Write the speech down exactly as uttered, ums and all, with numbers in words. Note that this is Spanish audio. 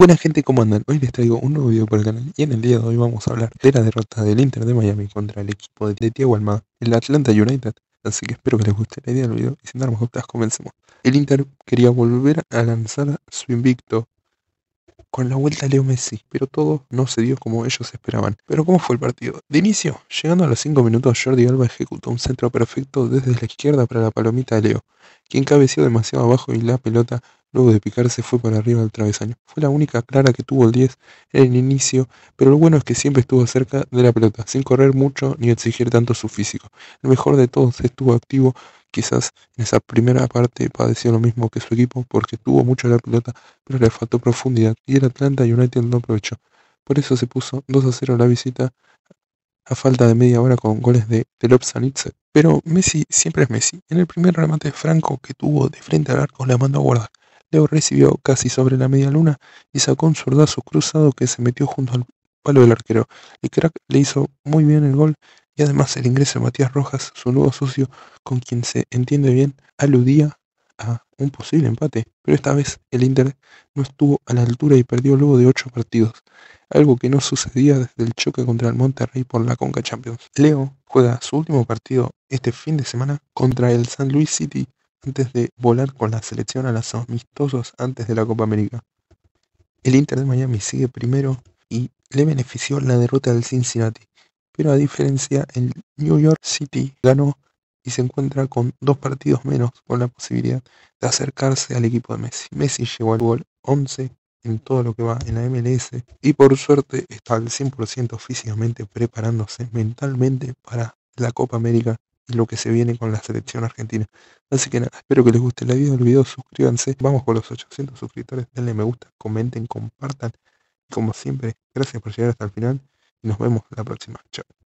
Buena gente, ¿cómo andan? Hoy les traigo un nuevo video para el canal y en el día de hoy vamos a hablar de la derrota del Inter de Miami contra el equipo de Thiago Almada, el Atlanta United. Así que espero que les guste la idea del video y sin dar más vueltas comencemos. El Inter quería volver a lanzar su invicto con la vuelta a Leo Messi, pero todo no se dio como ellos esperaban. Pero ¿cómo fue el partido? De inicio, llegando a los cinco minutos, Jordi Alba ejecutó un centro perfecto desde la izquierda para la palomita de Leo, quien cabeció demasiado abajo y la pelota, luego de picarse, fue para arriba del travesaño. Fue la única clara que tuvo el diez en el inicio, pero lo bueno es que siempre estuvo cerca de la pelota, sin correr mucho ni exigir tanto su físico. El mejor de todos estuvo activo. Quizás en esa primera parte padeció lo mismo que su equipo porque tuvo mucho la pelota, pero le faltó profundidad y el Atlanta United no aprovechó. Por eso se puso dos a cero la visita a falta de media hora con goles de Delop Sanitze. Pero Messi siempre es Messi. En el primer remate franco que tuvo de frente al arco la mandó a guardar. Leo recibió casi sobre la media luna y sacó un zurdazo cruzado que se metió junto al palo del arquero. El crack le hizo muy bien el gol y además el ingreso de Matías Rojas, su nuevo socio, con quien se entiende bien, aludía a un posible empate. Pero esta vez el Inter no estuvo a la altura y perdió luego de ocho partidos, algo que no sucedía desde el choque contra el Monterrey por la Conca Champions. Leo juega su último partido este fin de semana contra el San Luis City antes de volar con la selección a los amistosos antes de la Copa América. El Inter de Miami sigue primero y le benefició la derrota del Cincinnati, pero a diferencia el New York City ganó y se encuentra con dos partidos menos con la posibilidad de acercarse al equipo de Messi. Messi llegó al gol once en todo lo que va en la M L S y por suerte está al cien por ciento físicamente preparándose mentalmente para la Copa América y lo que se viene con la selección argentina. Así que nada, espero que les guste la video, el video, suscríbanse, vamos con los ochocientos suscriptores, denle me gusta, comenten, compartan y como siempre, gracias por llegar hasta el final y nos vemos la próxima. Chao.